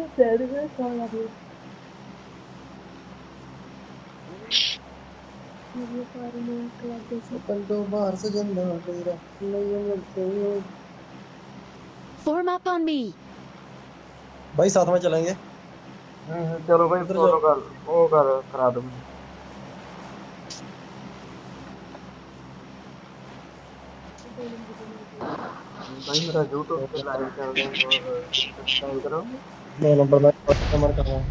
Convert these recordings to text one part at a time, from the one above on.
तेरे में कौन आ रही है? मुझे पार में क्लब जैसी। अपन तो बाहर से जिंदा तेरा नहीं मिलते हो। Form up on me. भाई साथ में चलेंगे। चलो भाई किधर फॉलो जाओ? कर वो कर करा दो मुझे। दो नंबर की मेरे को भी। भाई मेरा यूट्यूब पे लाइव चल रहा है और सब्सक्राइब करो। 2 नंबर में कस्टमर कर रहा हूँ।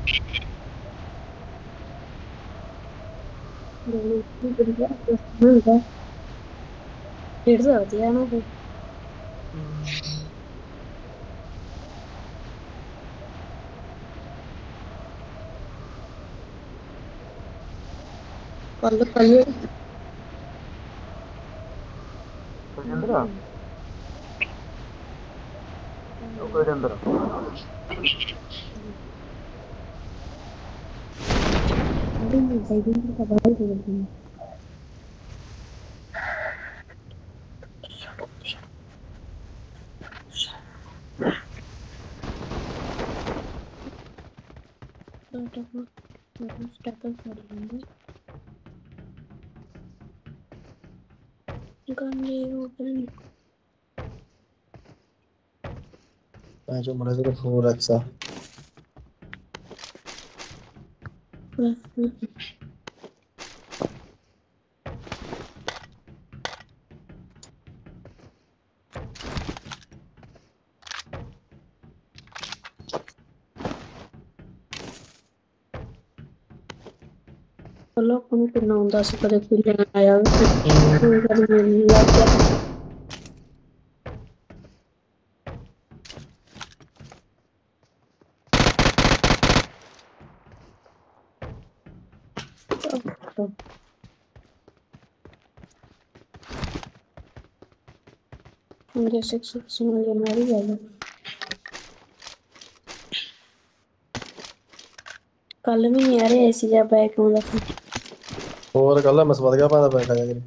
दोनों की बढ़िया होगा। 150 होती है ना फिर। कल कल गजेंद्र ओ गजेंद्र अरे नहीं भाई दिन का भाई बोलते हैं। स्टार्टअप कर लेंगे। गाने ओपन मैं जो मरे तो 4x चलो अपन कितना ਹੁੰਦਾ ਸੀ ਕਦੇ ਕੋਈ ਲੈਣ ਆਇਆ ਕੋਈ ਗੱਲ ਮਿਲ ਲੱਗ ਗਿਆ तो मेरे 6 मिलियन आ रही है कल भी नहीं आ रहे ऐसी जा बैक आਉਂਦਾ ਸੀ और गल मैं सवद गया पादा बैठा जाकर।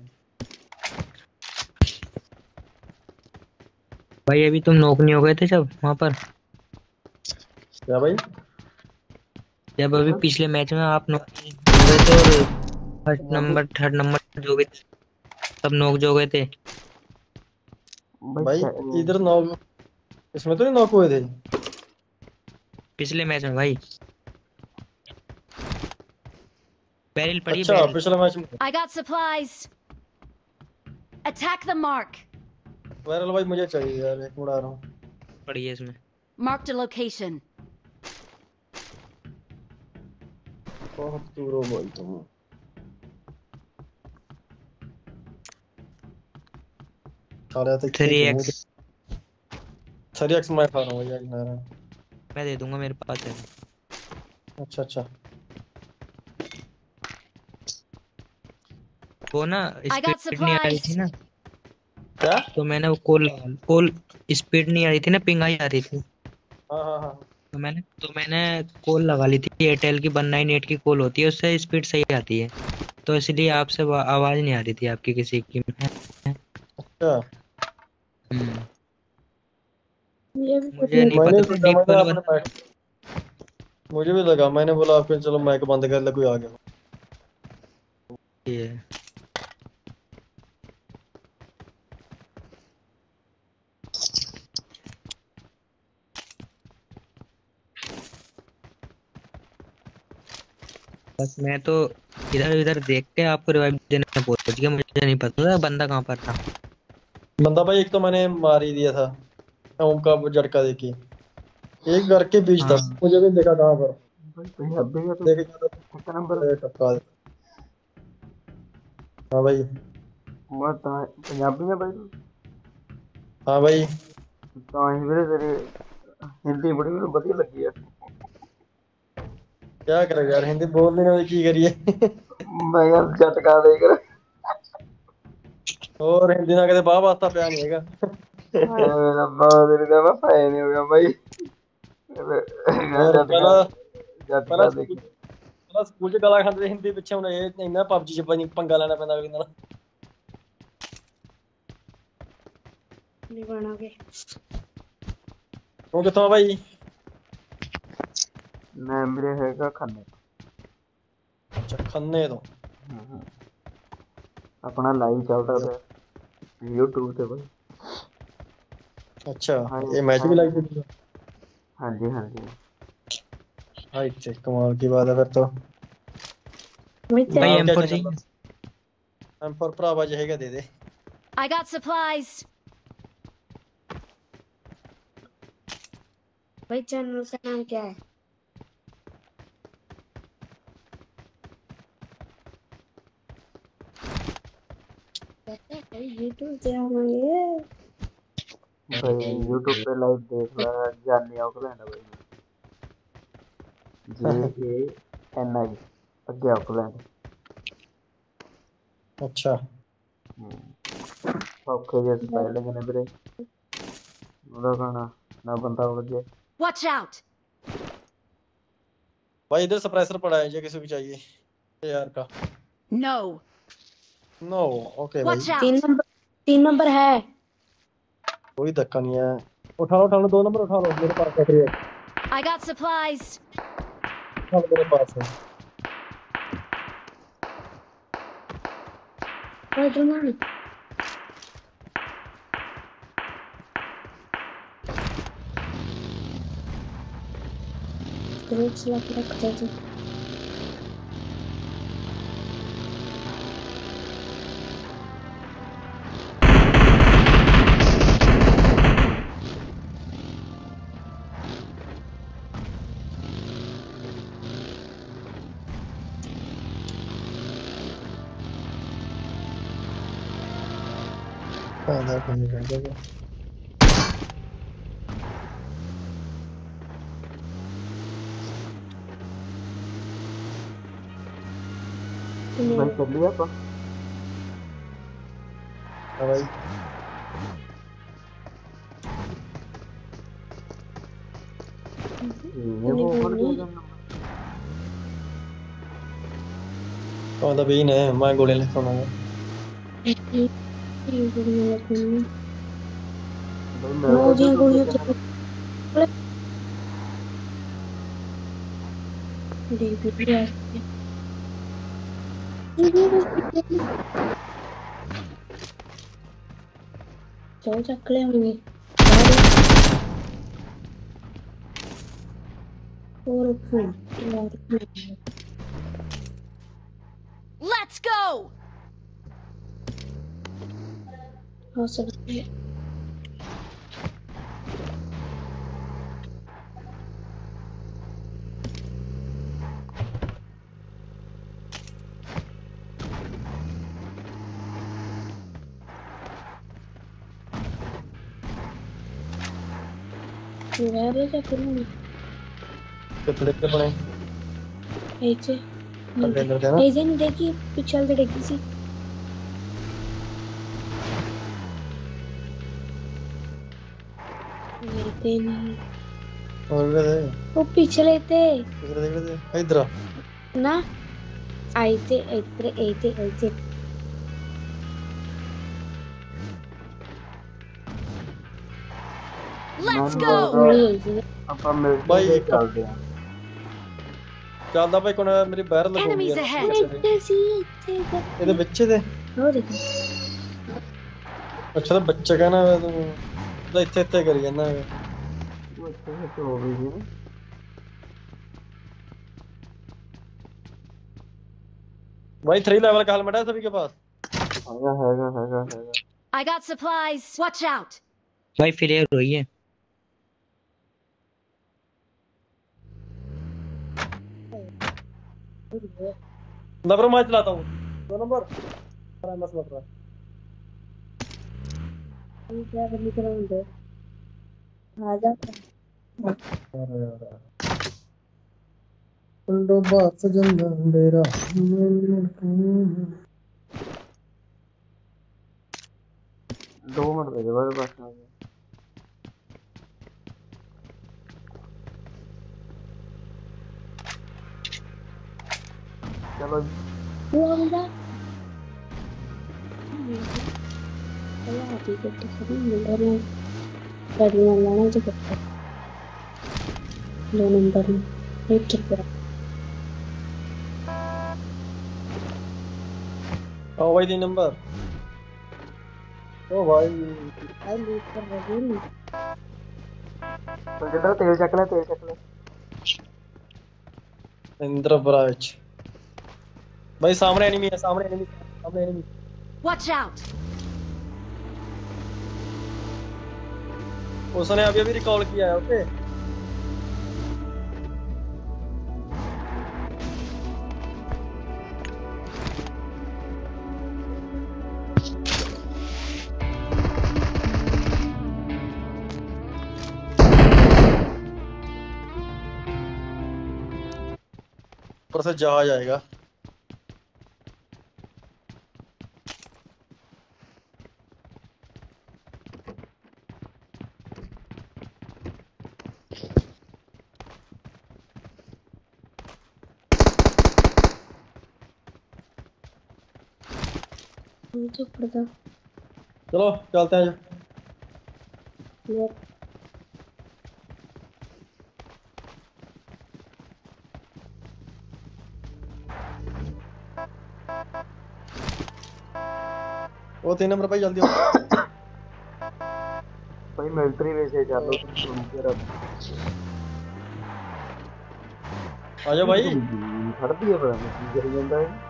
भाई अभी तुम नॉक नहीं हो गए थे जब वहां पर, क्या भाई? जब अभी पिछले मैच में आप नॉक हो गए थे और फर्स्ट नंबर थर्ड नंबर जो गए थे, सब नॉक जो गए थे भाई इधर नॉक इसमें तो नहीं नॉक हुए थे। पिछले मैच में भाई। बैरिल पड़ी है, अच्छा बैरिल पिछले मैच में I got supplies. Attack the mark. Viral भाई मुझे चाहिए यार, एक मिनट आ रहा हूँ। पड़ी है इसमें। Marked a location. बहुत दूर हो भाई तुम। खा रहा था खेत में 3x 3x मैं खा रहा हूँ यार ना। मैं दे दूंगा, मेरे पास है। अच्छा अच्छा वो ना I got स्पीड नहीं आ रही थी supplies. ना, क्या? तो मैंने वो कॉल स्पीड नहीं आ रही थी ना, पिंग आई आ रही थी। हाँ हाँ हाँ तो मैंने कॉल लगा ली थी। एयरटेल की 198 की कॉल होती है, उससे स्पीड सही आती है, तो इसलिए आपसे आवाज नहीं आ रही थी आपकी किसी की। अच्छा। हम्म, ये भी मुझे नहीं मैंने पता था सोचा डीप मैंने कॉल अपने बंदा। मुझे भी लगा, मैंने बोला आपके चलो माइक बंद कर ले, कोई आ गया। ये बस मैं तो इधर उधर देख के आपको रिवाइव देने पहुंच गया, मुझे नहीं पता था बंदा कहाँ पर था। बंदा भाई एक तो मैंने मार ही दिया था ओम का झटका देखी। एक घर के बीच था, हाँ मुझे भी देखा कहाँ पर। भाई पंजाबी का तो देख एक नंबर टपका दे। हाँ भाई। मत पंजाबी में भाई हाँ भाई। ਤਾਂ ਹੀ ਵੀਰੇ ਤੇਰੀ ਹਿੰਦੀ ਬੜੀ ਮੈਨੂੰ ਵਧੀਆ ਲੱਗੀ ਆ। क्या करेगा यार, हिंदी बोलने में की करिए। ਮੈਂ ਯਾਰ ਝਟਕਾ ਦੇ ਕਰ और हिंदी ना कहते बाप वास्ता प्यार नहीं हैगा। ਹਾਏ ਰੱਬਾ ਤੇਰੀ ਤਾਂ ਮੈਂ ਭੈ ਨਹੀਂ ਹੋ ਗਿਆ ਬਾਈ और ਝਟਕਾ पहला पहला ਝਟਕਾ स्कूल ਦੇਖੀ पहला स्कूल च गाला खाते थे हिंदी पिछे, हुन ये इन्ना पबजी च पंगा लेना पैंदा कोई ना। नहीं बनाओगे तू कित्थों आ भाई? ਮੈਂ ਵੀਰੇ ਹੈਗਾ ਖੰਨੇ। ਅੱਛਾ ਖੰਨੇ ਤੋਂ। ਹਮ, ਆਪਣਾ ਲਾਈਵ ਚੱਲਦਾ ਪਿਆ YouTube ਤੇ ਬਾਈ। ਅੱਛਾ ਹਾਏ ਇਹ ਮੈਚ ਵੀ ਹਾਏ। ਲਾਈਵ ਦੇਖੂਗਾ। ਹਾਂਜੀ ਹਾਂਜੀ। हाय से कमाल की बात है फिर तो। वही भाई नाम क्या M4 चैनल चाहिए। का? एम फॉर भरावा जहेगा दे दे। I got supplies. वही चैनल का नाम क्या है? पता है यूट्यूब पे हमारे भाई YouTube पे लाइव देख ला। जानी ऑकलैंड है भाई मैं। JANI ਅੱਗੇ ऑकलैंड। अच्छा ਔਖੇ ਜਿਹੇ ਸਪੈਲਿੰਗ ਨੇ ਵੀਰੇ। ਉਹਦਾ ਗਾਣਾ ਨਾ ਬੰਦਾ ਵਜੇ। Watch out. भाई इधर सप्रेसर पड़ा है जो किसी को चाहिए यार का। No. नो ओके भाई Watch out. 3 नंबर है। कोई धक्का नहीं है। उठा लो 2 नंबर उठा लो मेरे पास है। I got supplies. उठा लो मेरे पास है। Wait a minute. Groups like that. फायदा कोई नहीं रहेगा। भाई ਚੱਲੀਏ ਆਪਾਂ। हाँ भाई ये वो ऊपर क्या करना। कौन सा बीन है मैं गोली लिखता हूँ। भाई मेरे को तो दूसरे चैनल। चलो चकले होंगे और Let's go. हो सकता है വേറെ ചക്കലുണ്ട് कितने के बने ऐसे कंटेनर थे ना। ऐसे नहीं देखी पिछल तो देखी सी मिलते नहीं और भी थे वो पिछले थे इधर ना आते ऐसे ऐसे ऐसे Let's ਮੈਨੂੰ go. ਲੱਗਦਾ नहीं ऐसे ਆਪਾਂ ਮਿਲ भाई ਕੇ एक ਚੱਲਦੇ ਆ। ਚੱਲਦਾ ਭਾਈ ਕੋਣ ਮੇਰੀ ਬੈਰਲ ਹੋ ਗਈ Enemies ਯਾਰ ahead. ऐसे सी ऐसे ਇਹਦੇ ਬੱਚੇ ਦੇ हो देखो ਅੱਛਾ ਤਾਂ ਬੱਚਾ ਕਹਿਣਾ ਤੂੰ ਤਾਂ ਇੱਥੇ ਕਰੀ ਜਾਂਦਾ ਉਹ ਇੱਥੇ ਤੇ ਹੋ ਗਈ ਜੀ। भाई 3 लेवल का हेलमेट है सभी के पास। ਹੈਗਾ। I got supplies. Watch out. भाई फिर हुई है। नंबर मैं चलाता हूँ 2 नंबर मसला कर क्या करने के लिए आजा डोबा सजन मेरा 2 ਮਿੰਟ ਦੇ ਦੇ ਬਾਅਦ ਬਸ ਆ ਗਿਆ। ਚਲੋ ਜੀ। वो बंदा चलो अभी के तो सभी मिल रहे हैं करने वाला ना जो करता 2 नंबर में एक कितना आओ भाई 3 नंबर। ओ भाई आई लूट कर रही तो जितना तेल चक ले, तेल चक ले। इंद्रब्राज भाई, सामने एनिमी है, सामने एनिमी, सामने एनिमी। Watch out! उसने अभी अभी रिकॉल किया है। ओके ऊपर से जहाज आएगा। नीचे पड़ता चलो चलते हैं। यार वो 3 नंबर भाई, जल्दी आओ। भाई मिलिट्री बेस है, चलो तुम सुनो के रब आ जाओ भाई। खड़ दिए, पता नहीं की करी ਜਾਂਦਾ है।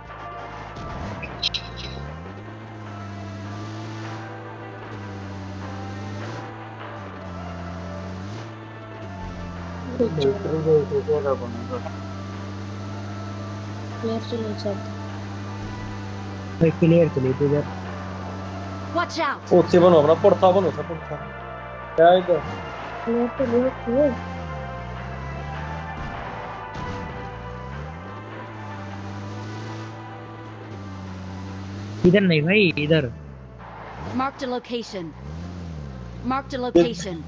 मिलिट्री बेस है क्या बनूंगा। प्लेयर चले चलते भाई क्लियर चलिए तो इधर। Watch out! ਉੱਥੇ ਬਣੋ ਆਪਣਾ ਪੁਰਥਾ ਬਣੋ, ਉੱਥੇ ਪੁਰਥਾ ਕਿਆ ਇਧਰ। प्लेयर चले हुए इधर नहीं भाई, इधर। Marked a location. Marked a location.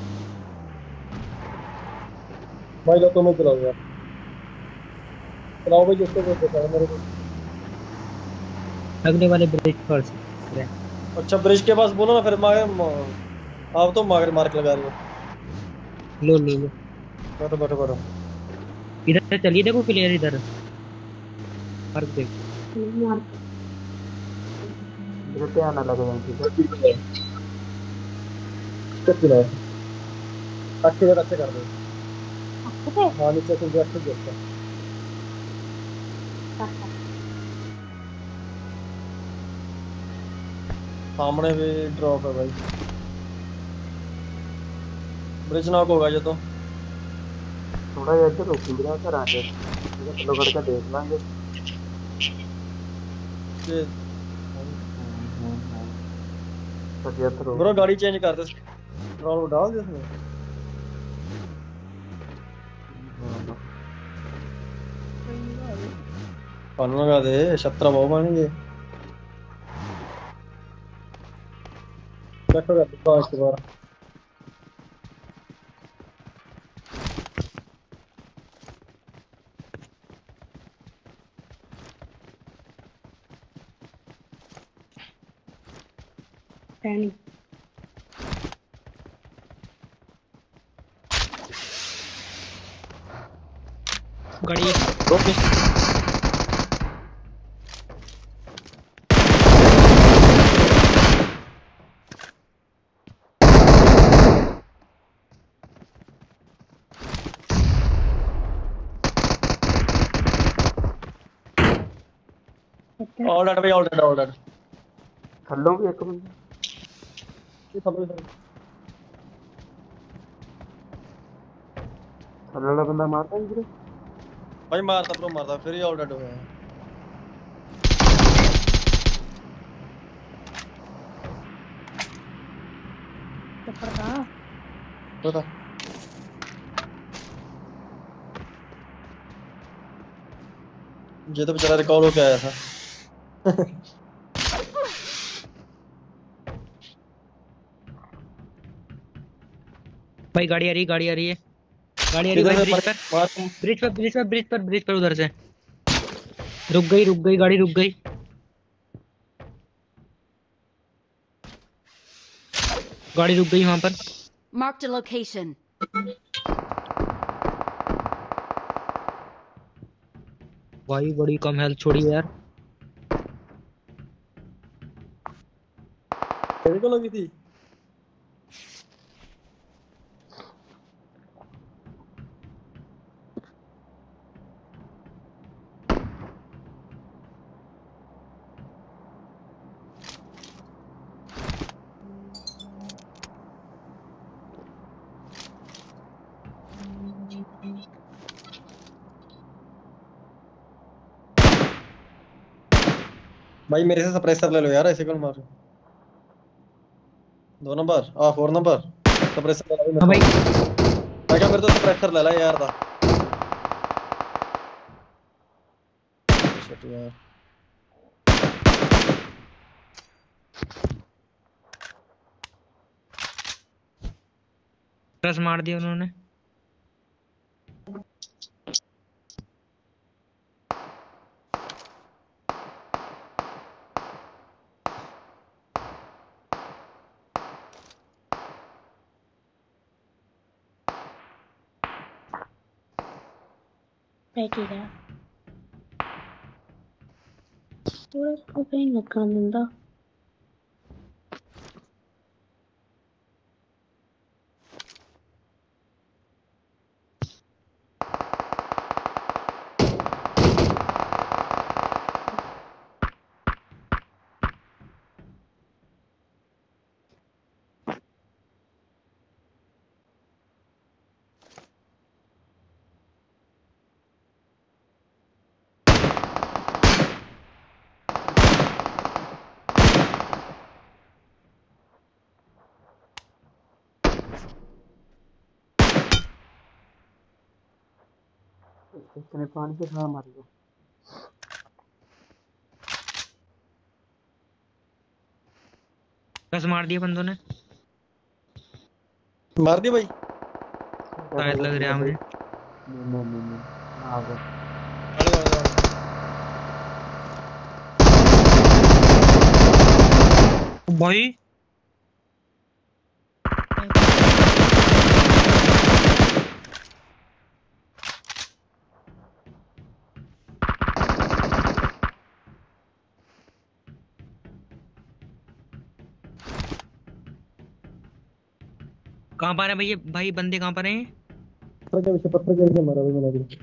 भाई लो तुम्हें चलाओ यार, चलाओ भाई, जिसको कोई देखा मेरे को। अगले वाले ब्रिज पर से। अच्छा ब्रिज के पास बोलो ना, फिर आप तो मार्क लगा रहे हो। लो लो लो, बैठो बैठो बैठो। इधर से चलिए, देखो क्लियर इधर। मार्क देख। मार मेरे ध्यान ना लगे जाए, ठीक है। कितनी है अच्छे जगह अच्छे कर दो। पता है हाँ नीचे से अच्छे देखते हैं। सामने भी ड्रॉप है भाई, ब्रिज नॉक होगा ये तो। थोड़ा यार इधर रुक गया कर आगे, चलो करके देख लेंगे। ये सरियत रो ब्रो गाड़ी चेंज कर दे, पेट्रोल डाल दे इसमें। पानी लगा दे, 17 बहु बनेंगे। बैठो बैठो पाँच के बार। टैनी गाड़ी ओके ऑल डेड भाई, ऑल डेड ऑल डेड। थल्लों भी एक बंदा ये सब लोग थल्ले वाला बंदा मारता है इधर। भाई मारता ब्रो, मारता फिर ही ऑल डेड हो गए हैं। पड़ता बता ये तो बेचारा रिकॉल होके आया था। भाई गाड़ी आ रही है, गाड़ी आ रही है, गाड़ी आ रही है इधर भाई। से ब्रिज पर, मार ब्रिज पर, ब्रिज पर, ब्रिज पर, ब्रिज पर उधर से। रुक गई, रुक गई, गाड़ी रुक गई। गाड़ी रुक गई वहां पर। Marked a location. भाई बड़ी कम हेल्थ छोड़ी यार। तेरे को लगी थी? भाई मेरे से सप्रेसर ले लो यार, ऐसे कौन मार। 2 नंबर 4 नंबर सप्रेसर ले लो हाँ मेरे भाई। को। मैं क्या, मेरे तो सप्रेसर ले ला यार था। Shit यार। प्रेस मार दिया उन्होंने। बैठेगा थोड़ा को कहीं लगा दिंदा। इसने पानी से छाल मारी है। प्रेस मार दिया बंदों ने। मार दिया भाई। शायद लग रहा है मुझे। नहीं आ गया। आने दो, आने दो। भाई कहाँ पर है भैया? भाई बंदे कहाँ पर हैं? पत्थर के पीछे मारा भाई मैंने अभी।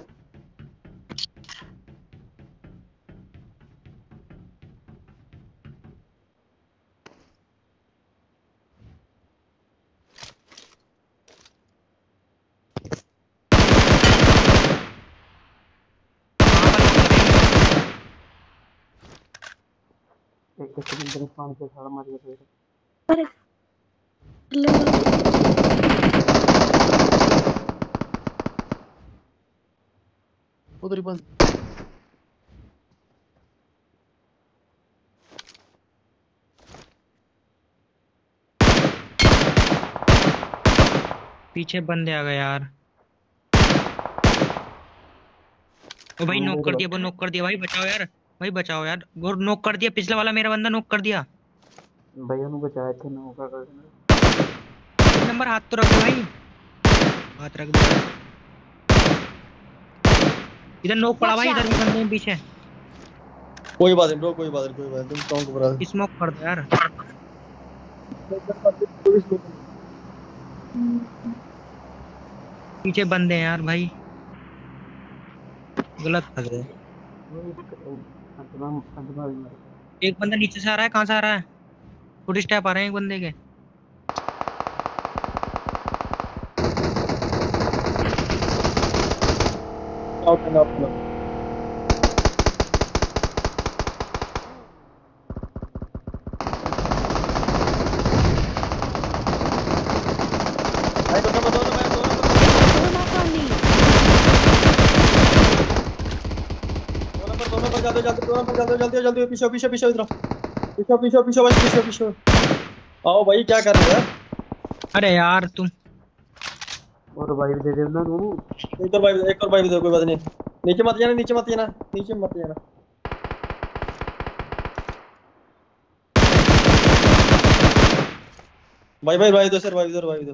एक बंदे ने पानी से छाल मारी है फिर। अरे लगा उधर ही बंद। पीछे बंदे आ गए यार। ओ भाई नॉक कर दिया, वो नॉक कर दिया भाई, बचाओ यार। भाई बचाओ यार, वो नॉक कर दिया, पिछला वाला मेरा बंदा नॉक कर दिया। भैया ने बचाए थे ना होगा कर। 3 नंबर हाथ तो रख दो भाई, हाथ रख दो। इधर नॉक पड़ा भाई, इधर भी बंदे हैं पीछे। कोई बात नहीं ब्रो, कोई बात नहीं, कोई बात नहीं, तुम घबरा। स्मोक कर दो यार। पीछे बंदे हैं यार भाई, गलत फंस गए। अंजमा भी मर गया। एक बंदा नीचे से आ रहा है, कहाँ से आ रहा है? फुट स्टेप आ रहे हैं एक बंदे के। Out and out. भाई दो number, 2 number, 2 number, Pull up on me. 2 number जल्दी जल्दी, 2 नंबर जल्दी जल्दी जल्दी, पीछे पीछे पीछे इधर पीछे पीछे पीछे भाई, पीछे पीछे आओ भाई, क्या कर रहे हो यार? अरे यार तुम और वाइव दे देना तू। एक और भाई भी दो, कोई बात नहीं। नीचे मत जाना, नीचे मत जाना, नीचे मत जाना। भाई दो सर, भाई दो।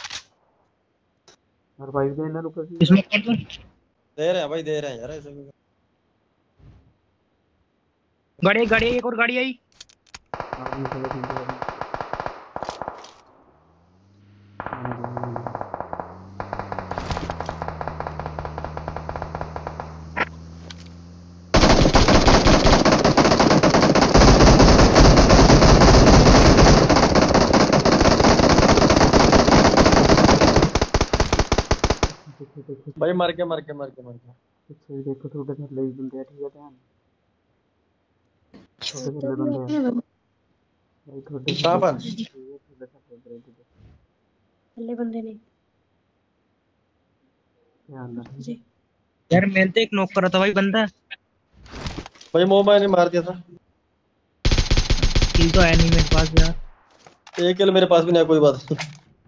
और वाइव देना रुक के। स्मोक कर दो। दे रहे हैं भाई, दे रहे हैं यार ऐसे। गाड़ी गाड़ी एक और गाड़ी आई। आगे चलो ठीक है। भाई मर के पीछे देखो थोड़े थल्ले भी बंदे हैं, ठीक है ध्यान। थोड़े थल्ले बंदे हैं भाई, थोड़े कहाँ पर? थोड़े थल्ले पहले बंदे ने ध्यान रख। जी यार मैंने तो एक नॉक करा था भाई बंदा। भाई मोबाइल ने मार दिया था। किल तो है नहीं मेरे पास यार। एक किल मेरे पास भी नहीं है, कोई बात नहीं।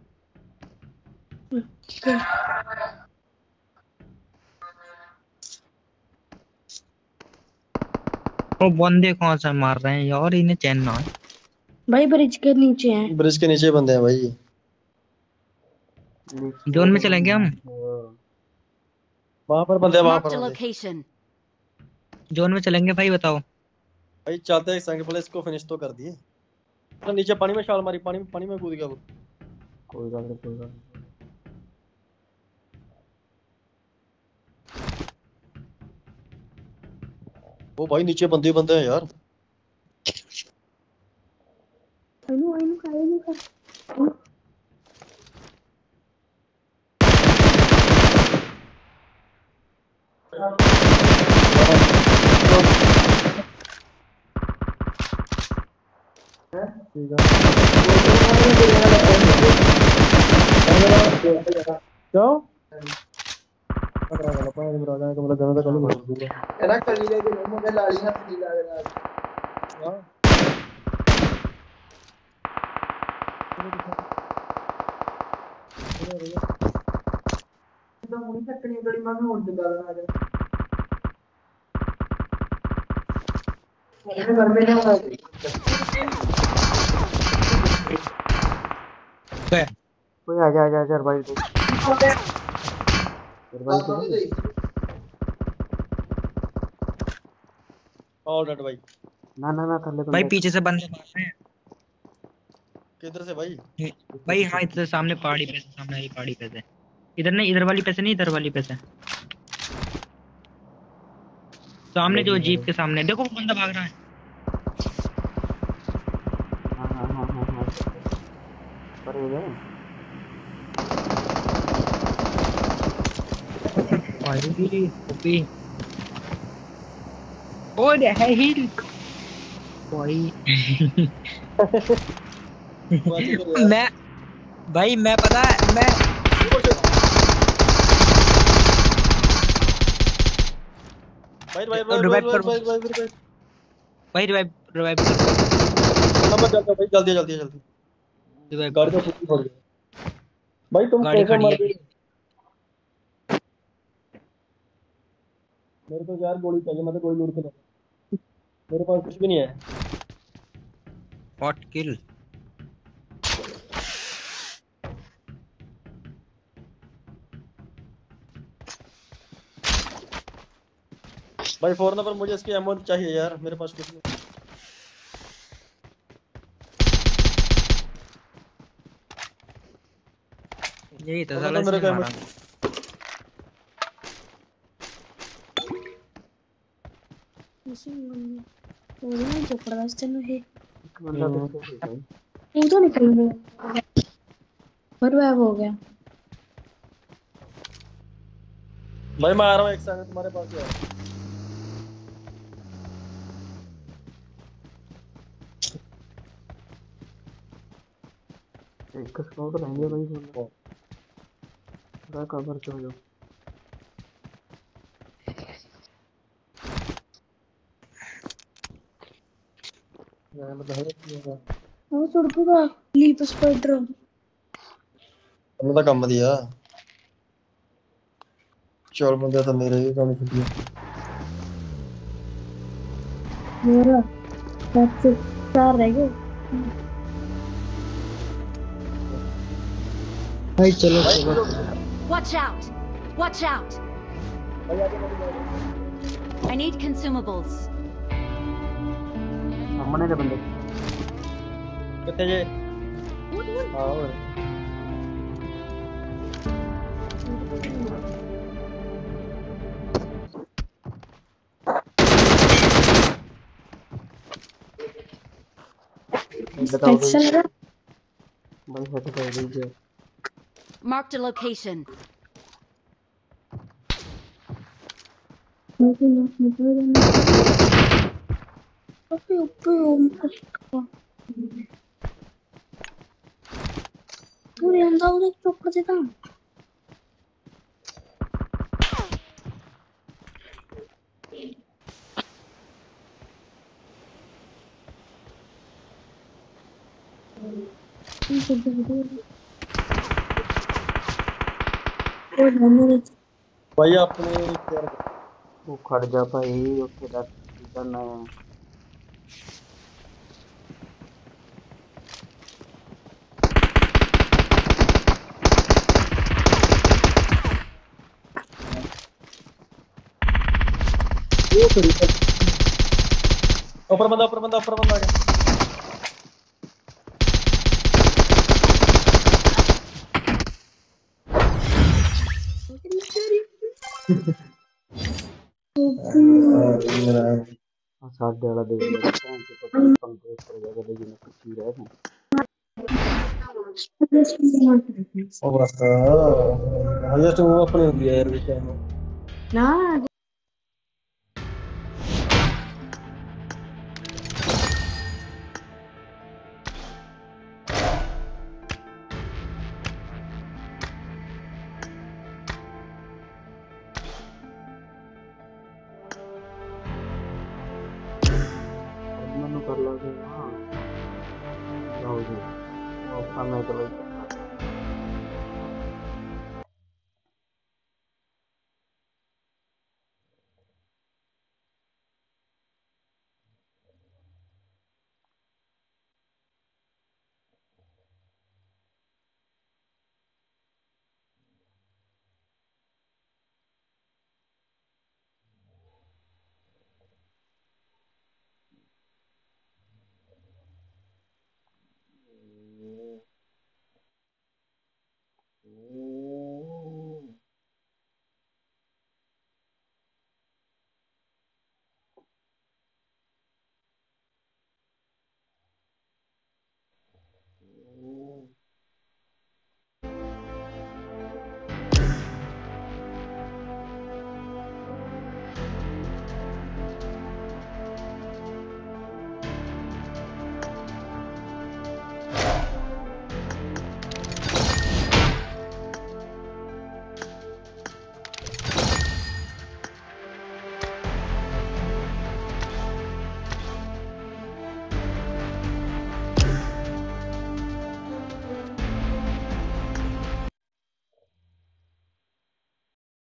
वो बंदे कौन सा मार रहे हैं यार, इन्हें चैन ना है। भाई ब्रिज के नीचे हैं। ब्रिज के नीचे बंदे हैं भाई। जोन में चलेंगे हम। वहां पर बंदे हैं, वहां Marked पर a बंदे। location. जोन में चलेंगे भाई, बताओ। भाई चलते हैं संग, पहले इसको फिनिश तो कर दिए। तो नीचे पानी में छाल मारी, पानी में कूद गया वो। कोई बात नहीं, कोई बात नहीं। वो भाई नीचे बंदे हैं यार। आइनु का क्यों? era calidad que no me la línea कोई आजा भाई देख। भाई ऑल राइट भाई। ना थल्ले भाई पीछे से बंदे मार रहे हैं। किधर से भाई? भाई हाँ, इधर सामने पहाड़ी पे, सामने वाली पहाड़ी पे से। इधर नहीं, इधर वाली पे से नहीं, इधर वाली पे से। सामने जो जीप के सामने देखो, वो बंदा भाग रहा है। हाँ पर ये गए भाई ओपी। ओ रे है हिल भाई। मैं भाई मैं पता है मैं भाई रिवाइव करो भाई, रिवाइव भाई जल्दी रिवाइव गाड़ी तो छुट्टी पड़ गई। भाई तुम गाड़ी कैसे खड़ी मर है। गए? मेरे को यार गोली चाहिए, मैं तो गोली लूट के नहीं, मेरे पास कुछ भी नहीं है। Hot kill. भाई फौरन पर मुझे इसकी एमो चाहिए यार, मेरे पास कुछ नहीं। यही तो तो साला मेरे इसने को मारा। बंदा पीछे भाई। वो तो निकल गया पर वह हो गया। भाई मैं आ रहा हूँ एक सेकंड, तुम्हारे पास ही आ रहा हूँ। एक स्काउट रहेंगे भाई, बोल पूरा कवर कर लो। वो सुरपुरा लीप स्पाइडर हमने तो काम दिया। चल बंदे तो मेरे ही काम छुट्टी है। मेरा सबसे चार रह गए। भाई चलो Watch out! Watch out! I need consumables. ਸਾਹਮਣੇ ਦੇ ਬੰਦੇ ਕਿੱਥੇ ਜੇ ਹਾਂ ਓਏ बताओ भाई एक्सेल भाई हट कर दीजिए Marked a location. Pure andavo troppo di tanto. ਭਾਈ ਆਪਣੇ ਯਾਰ वो खड़ जा भाई ਉੱਥੇ ਦਾ ਕੀ ਕਰਨਾ ਹੈ ਉਹ ਕਰੀ ਉੱਪਰ ਬੰਦਾ ਆ ਗਿਆ ਸਾਡੇ ਵਾਲਾ ਦੇਖ ਲੈ ਭੈਣ ਚੋ ਪਤਾ ਨਹੀਂ ਪੰਗੇ ਉੱਪਰ ਜਾ ਕੇ ਜਿੰਨੇ 25 ਰਹਿ ਗਏ ਉਹ ਬਸ ਹਜੇ ਤੂੰ ਆਪਣੀ ਹੁੰਦੀ ਹੈ ਯਾਰ ਵਿੱਚ ना ਮੈਨੂੰ ਕਰ ਲਾਂਗੇ ਨਾ ਲਓ ਜੀ ਉਹ ਆਪਾਂ ਮੈਂ ਚਲੋ